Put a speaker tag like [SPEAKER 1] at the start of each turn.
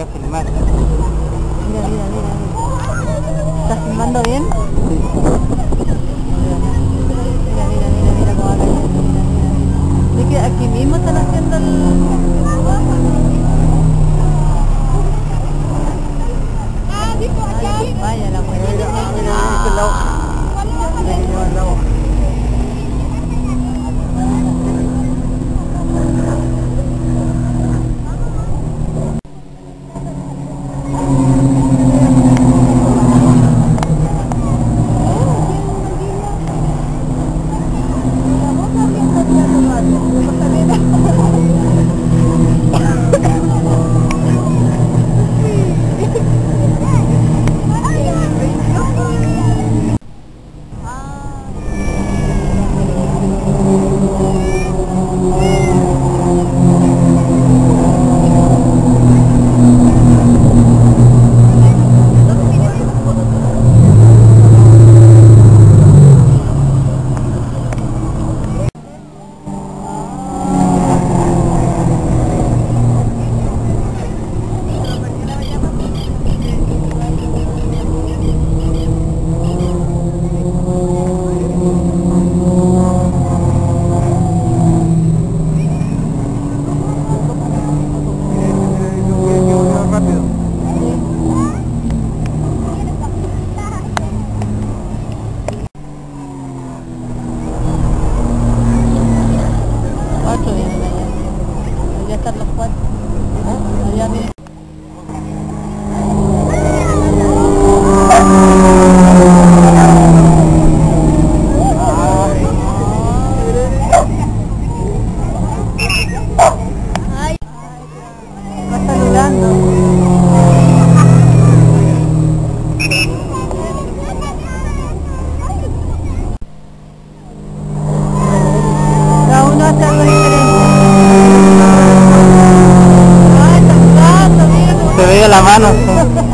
[SPEAKER 1] a filmar.
[SPEAKER 2] Mira, mira, mira, mira. ¿Estás filmando bien?
[SPEAKER 1] Sí.
[SPEAKER 2] Mira, mira, mira, mira cómo va cayendo, mira, mira, mira. Es que aquí mismo están haciendo el... Vaya la mujer. Ya están los cuatro. Allá viene. Ay, va saludando. Cada uno hace algo diferente.
[SPEAKER 1] Se veía la mano.